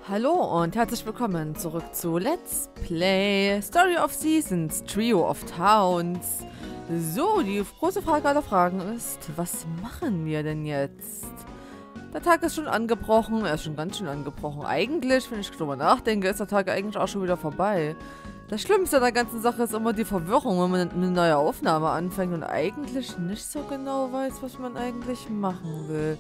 Hallo und herzlich willkommen zurück zu Let's Play Story of Seasons, Trio of Towns. So, die große Frage aller Fragen ist, was machen wir denn jetzt? Der Tag ist schon angebrochen, er ist schon ganz schön angebrochen. Eigentlich, wenn ich drüber nachdenke, ist der Tag eigentlich auch schon wieder vorbei. Das Schlimmste an der ganzen Sache ist immer die Verwirrung, wenn man eine neue Aufnahme anfängt und eigentlich nicht so genau weiß, was man eigentlich machen will.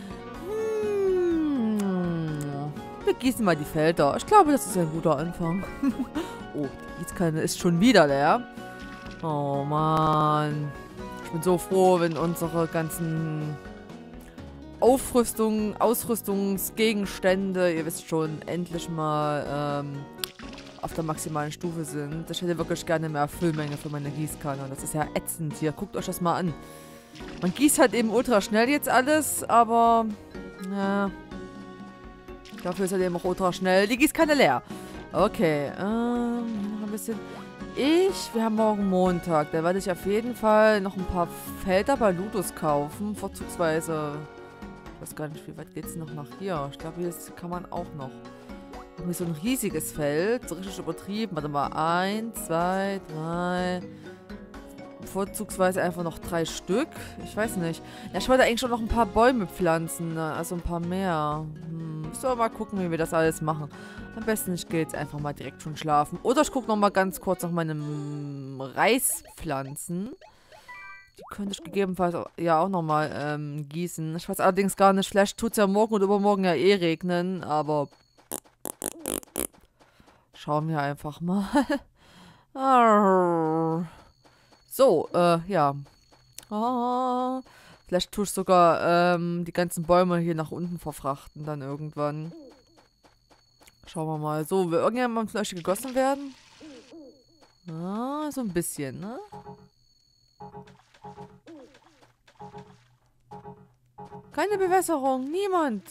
Wir gießen mal die Felder. Ich glaube, das ist ein guter Anfang. Oh, die Gießkanne ist schon wieder leer. Oh Mann. Ich bin so froh, wenn unsere ganzen Ausrüstungsgegenstände, ihr wisst schon, endlich mal auf der maximalen Stufe sind. Ich hätte wirklich gerne mehr Füllmenge für meine Gießkanne. Das ist ja ätzend hier. Guckt euch das mal an. Man gießt halt eben ultra schnell jetzt alles, aber ja, dafür ist halt eben auch ultra schnell. Die Gießkanne leer. Okay, noch ein bisschen. Wir haben morgen Montag. Da werde ich auf jeden Fall noch ein paar Felder bei Ludus kaufen. Vorzugsweise, ich weiß gar nicht, wie weit geht es noch nach hier. Ich glaube, hier kann man auch noch. Hier so ein riesiges Feld. So richtig übertrieben. Warte mal. 1, 2, 3. Vorzugsweise einfach noch 3 Stück. Ich weiß nicht. Ja, ich wollte eigentlich schon noch ein paar Bäume pflanzen. Ne? Also ein paar mehr. Müssen wir mal gucken, wie wir das alles machen. Am besten, ich gehe jetzt einfach mal direkt schon schlafen. Oder ich gucke noch mal ganz kurz nach meinem Reispflanzen. Die könnte ich gegebenenfalls ja auch noch mal gießen. Ich weiß allerdings gar nicht, vielleicht tut es ja morgen oder übermorgen ja eh regnen. Aber schauen wir einfach mal. So, ja. Vielleicht tue ich sogar die ganzen Bäume hier nach unten verfrachten dann irgendwann. Schauen wir mal. So, will irgendjemand von euch gegossen werden? Ah, so ein bisschen, ne? Keine Bewässerung. Niemand.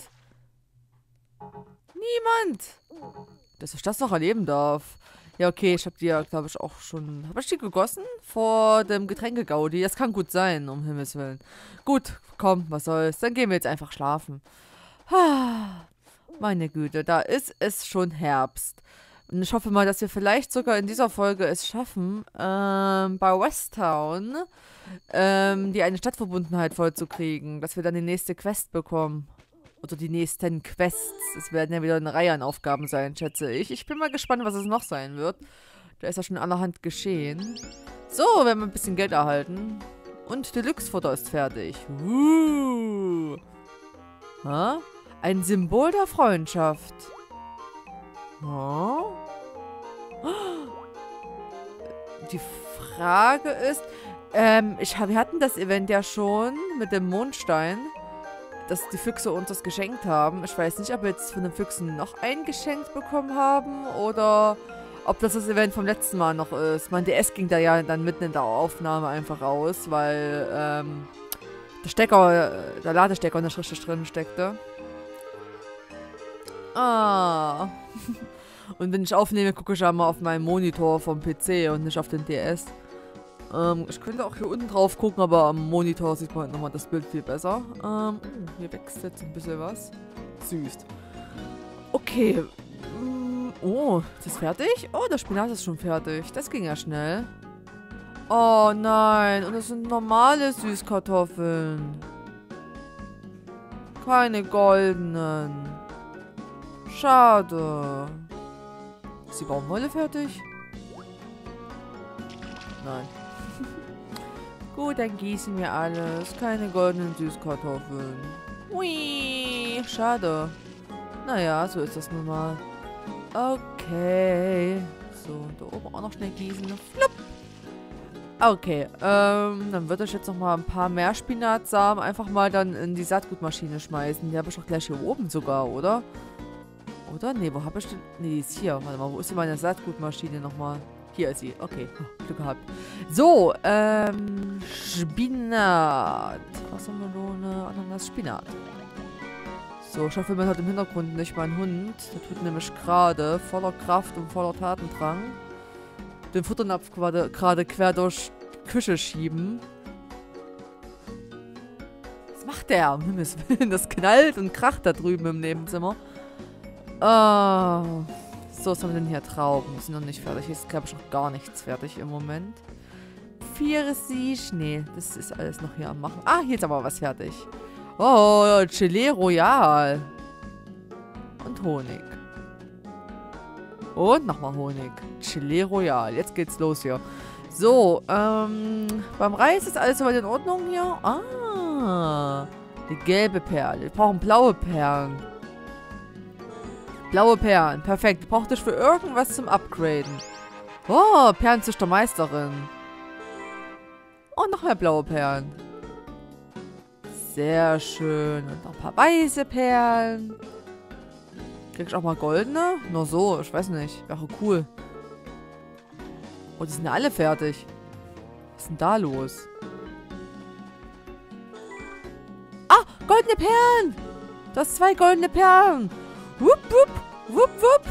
Niemand. Dass ich das noch erleben darf. Ja, okay, ich habe die ja, glaube ich, auch schon... Habe ich die gegossen? Vor dem Getränkegaudi. Das kann gut sein, um Himmels Willen. Gut, komm, was soll's. Dann gehen wir jetzt einfach schlafen. Meine Güte, da ist es schon Herbst. Und ich hoffe mal, dass wir vielleicht sogar in dieser Folge es schaffen, bei Westtown die eine Stadtverbundenheit vollzukriegen. Dass wir dann die nächste Quest bekommen. Oder die nächsten Quests. Es werden ja wieder eine Reihe an Aufgaben sein, schätze ich. Ich bin mal gespannt, was es noch sein wird. Da ist ja schon allerhand geschehen. So, wir haben ein bisschen Geld erhalten. Und Deluxe-Futter ist fertig. Ein Symbol der Freundschaft. Die Frage ist, wir hatten das Event ja schon mit dem Mondstein, dass die Füchse uns das geschenkt haben. Ich weiß nicht, ob wir jetzt von den Füchsen noch ein geschenkt bekommen haben oder ob das Event vom letzten Mal noch ist. Mein DS ging da ja dann mitten in der Aufnahme einfach aus, weil der Ladestecker nicht richtig drin steckte. Und wenn ich aufnehme, gucke ich ja mal auf meinen Monitor vom PC und nicht auf den DS. Ich könnte auch hier unten drauf gucken, aber am Monitor sieht man nochmal das Bild viel besser. Hier wächst jetzt ein bisschen was. Süß. Okay. Oh, ist das fertig? Oh, der Spinat ist schon fertig. Das ging ja schnell. Oh nein, und das sind normale Süßkartoffeln. Keine goldenen. Schade. Ist die Baumwolle fertig? Nein. Gut, dann gießen wir alles. Keine goldenen Süßkartoffeln. Ui, schade. Naja, so ist das nun mal. Okay. So, da oben auch noch schnell gießen. Flupp. Okay, dann würde ich jetzt noch mal ein paar mehr Spinatsamen einfach mal dann in die Saatgutmaschine schmeißen. Die habe ich doch gleich hier oben sogar, oder? Oder? Nee, wo habe ich denn? Nee, die ist hier. Warte mal, wo ist denn meine Saatgutmaschine nochmal? Hier ist sie. Okay, Glück gehabt. So, Spinat. Wassermelone, Ananas, Spinat. So, ich hoffe, man hört im Hintergrund nicht meinen Hund. Der tut nämlich gerade voller Kraft und voller Tatendrang den Futternapf gerade quer durch die Küche schieben. Was macht der? Um Himmels Willen, das knallt und kracht da drüben im Nebenzimmer. So, was haben wir denn hier? Trauben. Sind noch nicht fertig. Ist, glaube ich, noch gar nichts fertig im Moment. Pfirsich. Nee, das ist alles noch hier am Machen. Ah, hier ist aber was fertig. Oh, Gelee Royal. Und Honig. Und nochmal Honig. Gelee Royal. Jetzt geht's los hier. So, beim Reis ist alles soweit in Ordnung hier. Ah, die gelbe Perle. Wir brauchen blaue Perlen. Blaue Perlen. Perfekt. Braucht ich für irgendwas zum Upgraden. Oh, Perlenzüchtermeisterin. Und noch mehr blaue Perlen. Sehr schön. Und noch ein paar weiße Perlen. Krieg ich auch mal goldene? Nur so, ich weiß nicht. Wäre cool. Oh, die sind ja alle fertig. Was ist denn da los? Ah, goldene Perlen! Du hast 2 goldene Perlen. Wupp, wupp, wupp, wupp.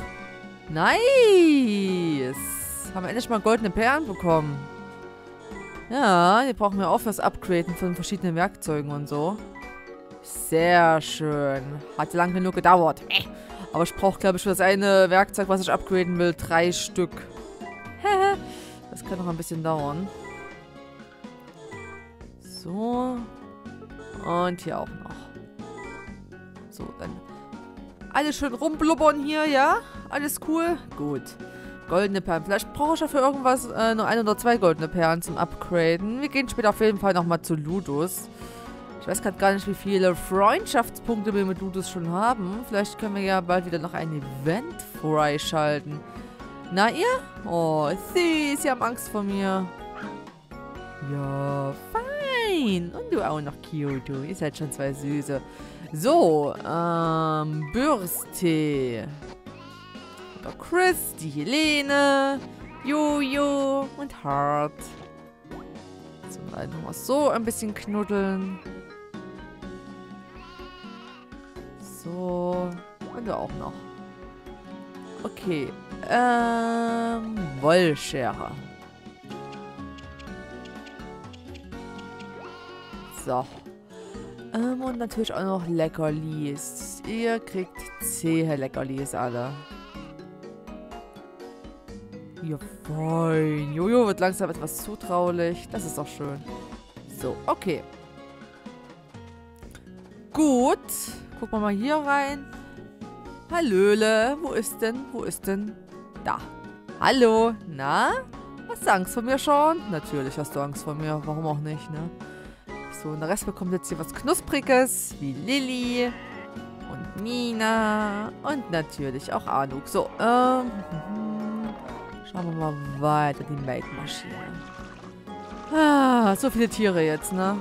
Nice. Haben wir endlich mal goldene Perlen bekommen. Ja, die brauchen wir auch fürs Upgraden von verschiedenen Werkzeugen und so. Sehr schön. Hat lang genug gedauert. Aber ich brauche, glaube ich, für das eine Werkzeug, was ich upgraden will, 3 Stück. Das kann noch ein bisschen dauern. So. Und hier auch noch. So, dann alles schön rumblubbern hier, ja? Alles cool? Gut. Goldene Perlen. Vielleicht brauche ich ja für irgendwas nur 1 oder 2 goldene Perlen zum Upgraden. Wir gehen später auf jeden Fall nochmal zu Ludus. Ich weiß gerade gar nicht, wie viele Freundschaftspunkte wir mit Ludus schon haben. Vielleicht können wir ja bald wieder noch ein Event freischalten. Na ihr? Oh, süß. Sie haben Angst vor mir. Ja, fein. Und du auch noch cute. Ihr seid schon 2 Süße. So, Bürste. Der Chris, die Helene, Jojo und Hart. So, dann nochmal so ein bisschen knuddeln. So, und du auch noch. Okay, Wollschere. So. Und natürlich auch noch Leckerlis. Ihr kriegt zähe Leckerlis alle. Ja, fein. Jojo wird langsam etwas zutraulich. Das ist doch schön. So, okay. Gut. Gucken wir mal hier rein. Hallöle. Wo ist denn? Wo ist denn? Da. Hallo. Na? Hast du Angst vor mir schon? Natürlich hast du Angst vor mir. Warum auch nicht, ne? So, und der Rest bekommt jetzt hier was Knuspriges. Wie Lilly. Und Nina. Und natürlich auch Anuk. So, schauen wir mal weiter. Die Melkmaschine. Ah, so viele Tiere jetzt, ne?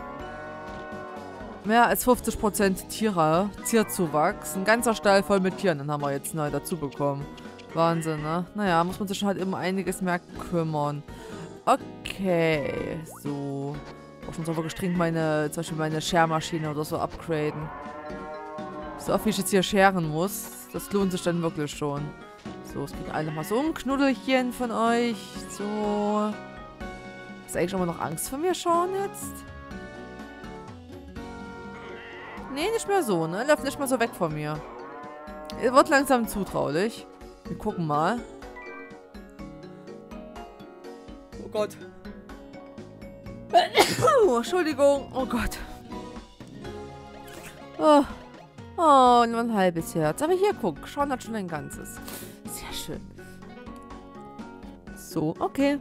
Mehr als 50% Tierzuwachs. Ein ganzer Stall voll mit Tieren. Dann haben wir jetzt neu dazu bekommen. Wahnsinn, ne? Naja, muss man sich halt immer einiges mehr kümmern. Okay, so. Auch schon so wirklich dringend zum Beispiel meine Schermaschine oder so upgraden. So oft wie ich jetzt hier scheren muss, das lohnt sich dann wirklich schon. So, es kriegen alle nochmal so ein Knuddelchen von euch. So. Ist eigentlich immer noch Angst vor mir schon jetzt? Nee, nicht mehr so, ne? Läuft nicht mehr so weg von mir. Er wird langsam zutraulich. Wir gucken mal. Oh Gott. Entschuldigung. Oh Gott. Oh, nur ein halbes Herz. Aber hier, guck. Sean hat schon ein ganzes. Sehr schön. So, okay.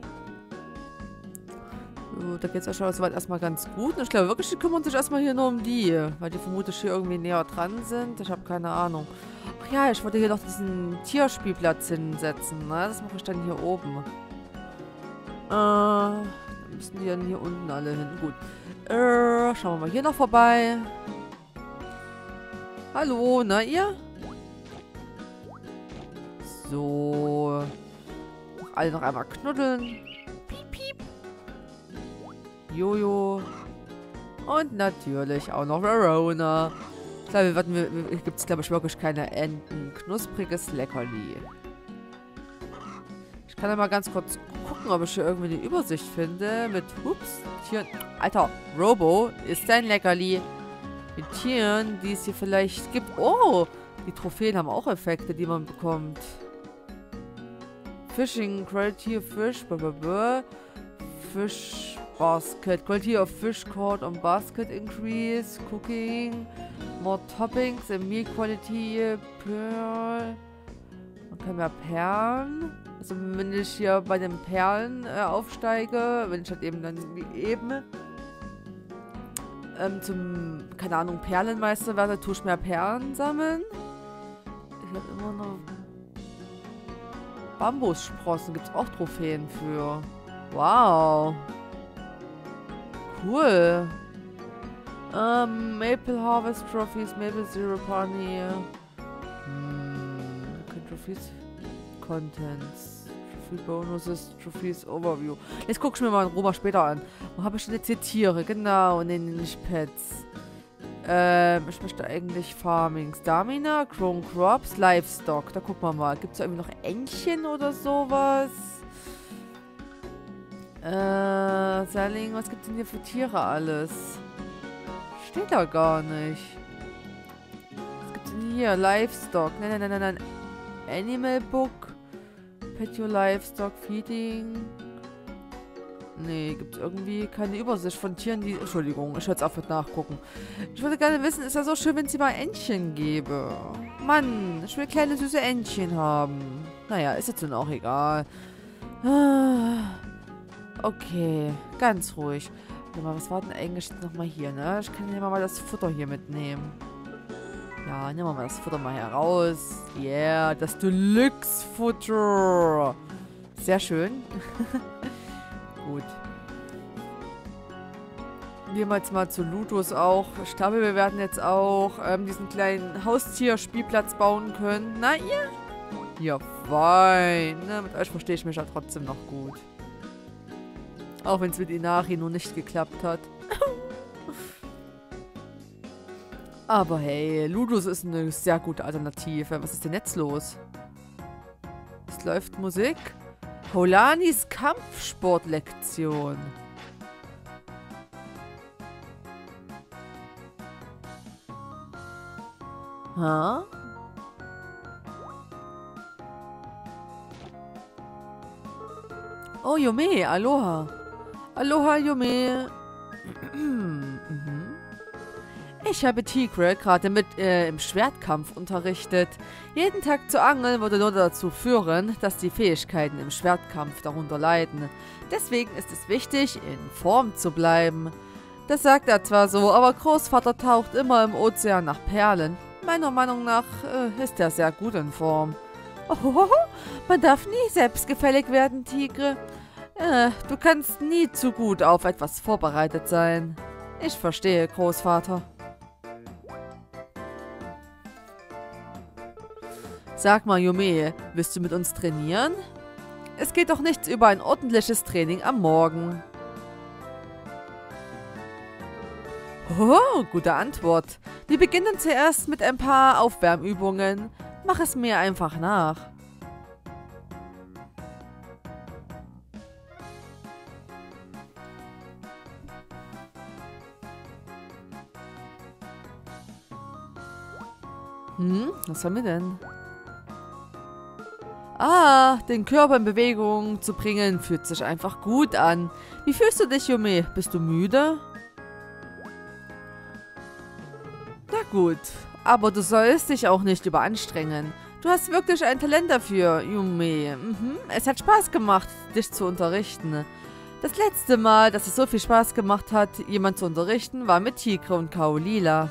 So, da geht es ja schon soweit erstmal ganz gut. Und ich glaube wirklich, die kümmern sich erstmal hier nur um die. Weil die vermutlich hier irgendwie näher dran sind. Ich habe keine Ahnung. Ach ja, ich wollte hier noch diesen Tierspielplatz hinsetzen. Ne? Das mache ich dann hier oben. Dann müssen die dann hier unten alle hin. Gut. Schauen wir mal hier noch vorbei. Hallo, na ihr? So. Alle noch einmal knuddeln. Piep, piep. Jojo. Und natürlich auch noch Verona. Ich glaube, gibt es, glaube ich, wirklich keine Enten. Knuspriges Leckerli. Ich kann ja mal ganz kurz gucken, ob ich hier irgendwie eine Übersicht finde. Mit, ups, Tieren. Alter, Robo ist ein Leckerli. Mit Tieren, die es hier vielleicht gibt. Oh, Die Trophäen haben auch Effekte, die man bekommt. Fishing, Quality of Fish, blablabla. Fish Basket. Quality of Fish caught on Basket increase. Cooking. More toppings and meal quality. Pearl. Man kann mehr Perlen. Also wenn ich hier bei den Perlen aufsteige, wenn ich halt eben dann eben zum, keine Ahnung, Perlenmeister werde, tue ich mehr Perlen sammeln. Ich habe immer noch Bambussprossen, gibt es auch Trophäen für. Wow. Cool. Maple Harvest Trophies, Maple Zero Pony. Okay, Trophies. Contents. Trophy Bonuses, Trophies Overview. Jetzt guck ich mir mal in Roma später an. Wo habe ich denn jetzt hier Tiere? Genau, nee, nicht Pets. Ich möchte eigentlich Farming. Stamina, Grown Crops, Livestock. Da gucken wir mal. Gibt es da irgendwie noch Entchen oder sowas? Selling, was gibt es denn hier für Tiere alles? Steht da gar nicht. Was gibt es denn hier? Livestock. Nein. Animal Book. Pet Your Livestock, Feeding. Nee, gibt es irgendwie keine Übersicht von Tieren, die... Entschuldigung, ich höre jetzt auf mit nachgucken. Ich würde gerne wissen, ist ja so schön, wenn es hier mal Entchen gäbe. Mann, ich will kleine süße Entchen haben. Naja, ist jetzt nun auch egal. Okay, ganz ruhig. Warte mal, was war denn eigentlich nochmal hier, ne? Ich kann ja mal das Futter hier mitnehmen. Ja, nehmen wir mal das Futter mal heraus. Yeah, das Deluxe-Futter. Sehr schön. Gut. Gehen wir jetzt mal zu Ludus auch. Ich glaube, wir werden jetzt auch diesen kleinen Haustierspielplatz bauen können. Na, ihr? Ja, fein. Ne, mit euch verstehe ich mich ja trotzdem noch gut. Auch wenn es mit Inari nur nicht geklappt hat. Aber hey, Ludus ist eine sehr gute Alternative. Was ist denn jetzt los? Es läuft Musik. Holanis Kampfsportlektion. Ha? Oh, Yume, aloha. Aloha, Yume. Ich habe Tigre gerade im Schwertkampf unterrichtet. Jeden Tag zu angeln würde nur dazu führen, dass die Fähigkeiten im Schwertkampf darunter leiden. Deswegen ist es wichtig, in Form zu bleiben. Das sagt er zwar so, aber Großvater taucht immer im Ozean nach Perlen. Meiner Meinung nach ist er sehr gut in Form. Oh, man darf nie selbstgefällig werden, Tigre. Du kannst nie zu gut auf etwas vorbereitet sein. Ich verstehe, Großvater. Sag mal, Yume, willst du mit uns trainieren? Es geht doch nichts über ein ordentliches Training am Morgen. Oh, gute Antwort. Wir beginnen zuerst mit ein paar Aufwärmübungen. Mach es mir einfach nach. Was haben wir denn? Ah, den Körper in Bewegung zu bringen, fühlt sich einfach gut an. Wie fühlst du dich, Yume? Bist du müde? Na gut, aber du sollst dich auch nicht überanstrengen. Du hast wirklich ein Talent dafür, Yume. Es hat Spaß gemacht, dich zu unterrichten. Das letzte Mal, dass es so viel Spaß gemacht hat, jemand zu unterrichten, war mit Tigre und Kaolila.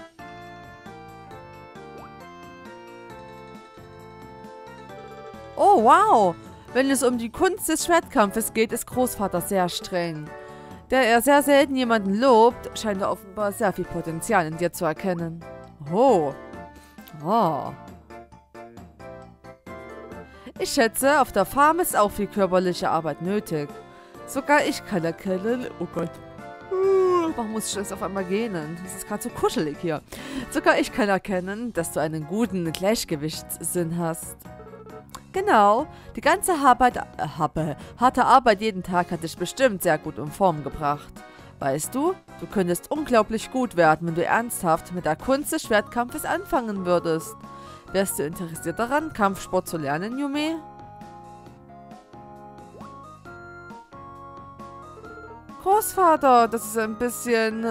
Oh, wow! Wenn es um die Kunst des Schwertkampfes geht, ist Großvater sehr streng. Da er sehr selten jemanden lobt, scheint er offenbar sehr viel Potenzial in dir zu erkennen. Oh. Oh. Ich schätze, auf der Farm ist auch viel körperliche Arbeit nötig. Sogar ich kann erkennen... Oh Gott. Warum muss ich das auf einmal gähnen? Das ist gerade so kuschelig hier. Sogar ich kann erkennen, dass du einen guten Gleichgewichtssinn hast. Genau, die ganze harte Arbeit jeden Tag hat dich bestimmt sehr gut in Form gebracht. Weißt du, du könntest unglaublich gut werden, wenn du ernsthaft mit der Kunst des Schwertkampfes anfangen würdest. Wärst du interessiert daran, Kampfsport zu lernen, Yume? Großvater, das ist ein bisschen...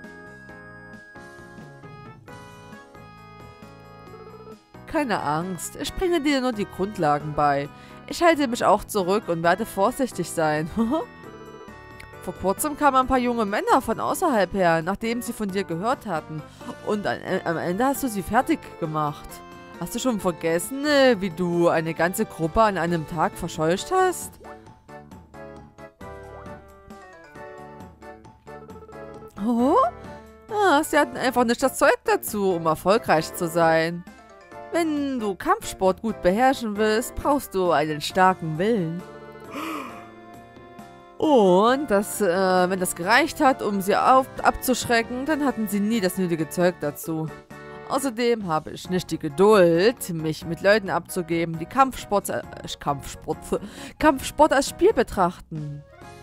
Keine Angst, ich bringe dir nur die Grundlagen bei. Ich halte mich auch zurück und werde vorsichtig sein. Vor kurzem kamen ein paar junge Männer von außerhalb her, nachdem sie von dir gehört hatten. Und am Ende hast du sie fertig gemacht. Hast du schon vergessen, wie du eine ganze Gruppe an einem Tag verscheucht hast? Oh? Ah, sie hatten einfach nicht das Zeug dazu, um erfolgreich zu sein. Wenn du Kampfsport gut beherrschen willst, brauchst du einen starken Willen. Und wenn das gereicht hat, um sie abzuschrecken, dann hatten sie nie das nötige Zeug dazu. Außerdem habe ich nicht die Geduld, mich mit Leuten abzugeben, die Kampfsport als Spiel betrachten.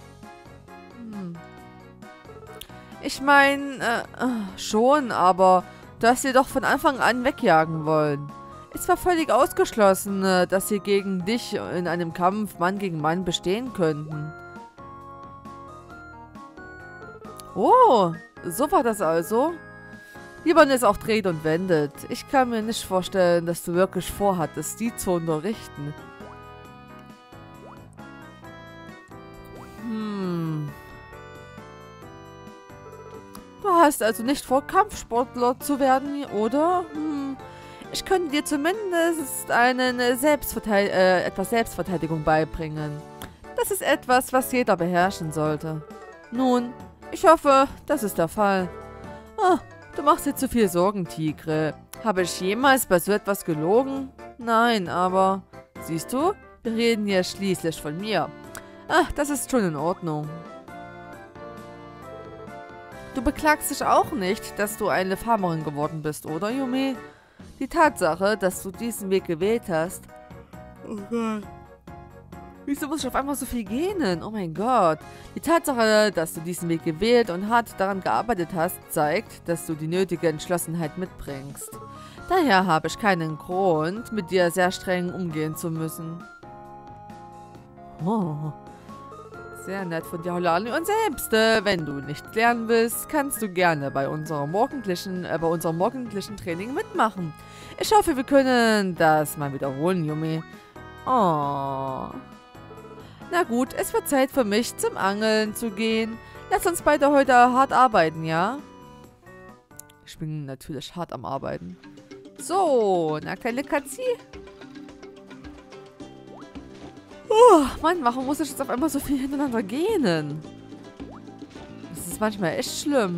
Ich meine, schon, aber du hast sie doch von Anfang an wegjagen wollen. Es war völlig ausgeschlossen, dass sie gegen dich in einem Kampf Mann gegen Mann bestehen könnten. Oh, so war das also? Wie man es auch dreht und wendet. Ich kann mir nicht vorstellen, dass du wirklich vorhattest, die zu unterrichten. Du hast also nicht vor, Kampfsportler zu werden, oder? Ich könnte dir zumindest etwas Selbstverteidigung beibringen. Das ist etwas, was jeder beherrschen sollte. Nun, ich hoffe, das ist der Fall. Ah, du machst dir zu viel Sorgen, Tigre. Habe ich jemals bei so etwas gelogen? Nein, aber... Siehst du, wir reden ja schließlich von mir. Ach, das ist schon in Ordnung. Du beklagst dich auch nicht, dass du eine Farmerin geworden bist, oder, Yume? Die Tatsache, dass du diesen Weg gewählt hast... Oh Gott. Wieso muss ich auf einmal so viel gähnen? Oh mein Gott. Die Tatsache, dass du diesen Weg gewählt und hart daran gearbeitet hast, zeigt, dass du die nötige Entschlossenheit mitbringst. Daher habe ich keinen Grund, mit dir sehr streng umgehen zu müssen. Oh. Sehr nett von dir, Holani. Und selbst, wenn du nicht lernen willst, kannst du gerne bei unserem morgendlichen Training mitmachen. Ich hoffe, wir können das mal wiederholen, Yume. Oh. Na gut, es wird Zeit für mich, zum Angeln zu gehen. Lass uns beide heute hart arbeiten, ja? Ich bin natürlich hart am Arbeiten. So, na kleine Katzi. Oh, Mann, warum muss ich jetzt auf einmal so viel hintereinander gähnen? Das ist manchmal echt schlimm.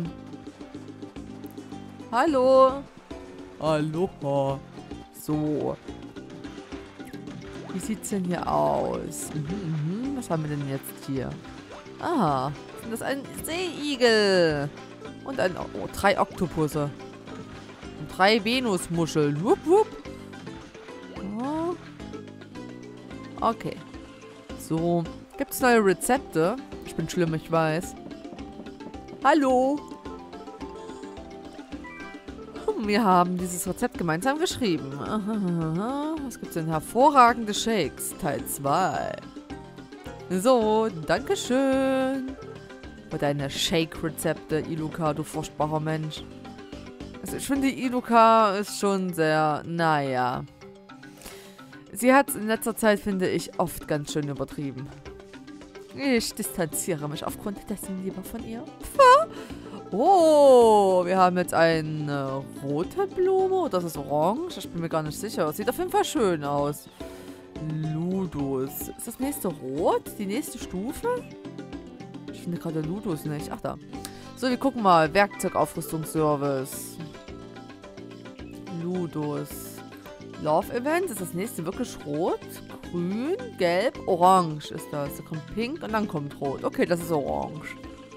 Hallo. Aloha. So. Wie sieht's denn hier aus? Was haben wir denn jetzt hier? Ah, sind das ein Seeigel. Und 3 Oktopusse. Und 3 Venusmuscheln. Wupp, wupp. Oh. Okay. So. Gibt es neue Rezepte? Ich bin schlimm, ich weiß. Hallo. Wir haben dieses Rezept gemeinsam geschrieben. Was gibt's denn? Hervorragende Shakes, Teil 2. So, dankeschön. Für deine Shake-Rezepte, Iluka, du furchtbarer Mensch. Also ich finde, Iluka ist schon sehr, naja. Sie hat in letzter Zeit, finde ich, oft ganz schön übertrieben. Ich distanziere mich aufgrund dessen lieber von ihr. Oh, wir haben jetzt eine rote Blume. Oder ist es orange? Ich bin mir gar nicht sicher. Sieht auf jeden Fall schön aus. Ludus. Ist das nächste rot? Die nächste Stufe? Ich finde gerade Ludus nicht. Ach, da. So, wir gucken mal. Werkzeugaufrüstungsservice. Ludus. Love Event. Ist das nächste wirklich rot? Grün, gelb, orange ist das. Da kommt pink und dann kommt rot. Okay, das ist orange.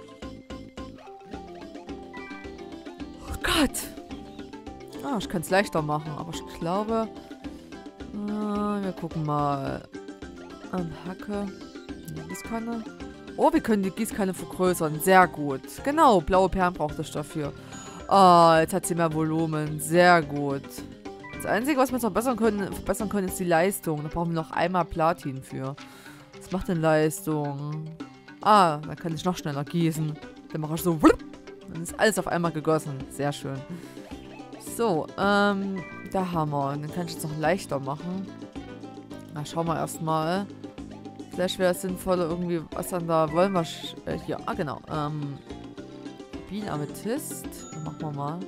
Gott! Ah, ich kann es leichter machen, aber ich glaube... wir gucken mal. Hacke. Die Gießkanne. Oh, wir können die Gießkanne vergrößern. Sehr gut. Genau, blaue Perlen braucht es dafür. Ah, jetzt hat sie mehr Volumen. Sehr gut. Das Einzige, was wir jetzt noch verbessern können, ist die Leistung. Da brauchen wir noch einmal Platin für. Was macht denn Leistung? Ah, da kann ich noch schneller gießen. Dann mache ich so. Dann ist alles auf einmal gegossen. Sehr schön. So, da haben wir. Den kann ich jetzt noch leichter machen. Na, schauen wir erstmal. Vielleicht wäre es sinnvoller irgendwie, was dann da wollen wir. Hier, genau. Bienen-Amethyst. Machen wir mal.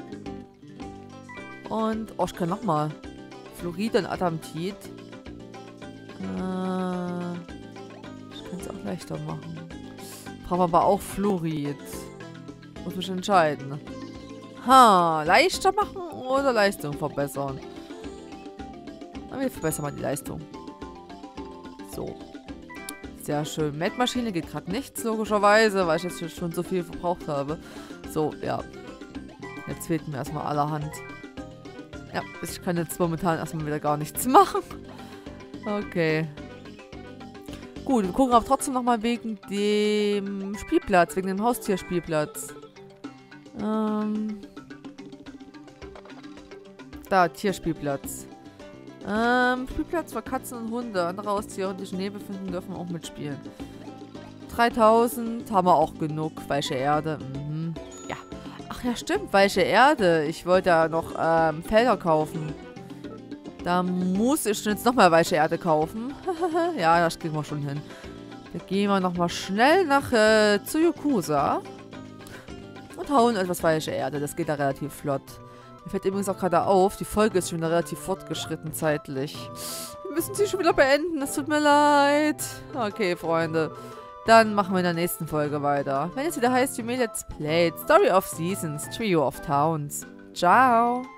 Und, oh, ich kann nochmal. Fluorid und Adamtit. Ich kann es auch leichter machen. Brauchen wir aber auch Fluorid. Muss mich entscheiden. Ha, leichter machen oder Leistung verbessern? Na, wir verbessern mal die Leistung. So. Sehr schön. Melkmaschine geht gerade nichts, logischerweise, weil ich jetzt schon so viel verbraucht habe. So, ja. Jetzt fehlt mir erstmal allerhand. Ja, ich kann jetzt momentan erstmal wieder gar nichts machen. Okay. Gut, wir gucken aber trotzdem nochmal wegen dem Spielplatz, wegen dem Haustierspielplatz. Da, Tierspielplatz. Spielplatz für Katzen und Hunde. Andere Haustiere, die sich in Nähe befinden, dürfen auch mitspielen. 3000 haben wir auch genug. Weiche Erde. Mhm. Ja. Ach ja, stimmt. Weiche Erde. Ich wollte ja noch Felder kaufen. Da muss ich jetzt nochmal weiche Erde kaufen. Ja, das kriegen wir schon hin. Da gehen wir nochmal schnell nach zu Yakuza. Und hauen etwas weiche Erde. Das geht da relativ flott. Mir fällt übrigens auch gerade auf, die Folge ist schon wieder relativ fortgeschritten zeitlich. Wir müssen sie schon wieder beenden, das tut mir leid. Okay, Freunde. Dann machen wir in der nächsten Folge weiter. Wenn es wieder heißt, Let's Play Story of Seasons, Trio of Towns. Ciao.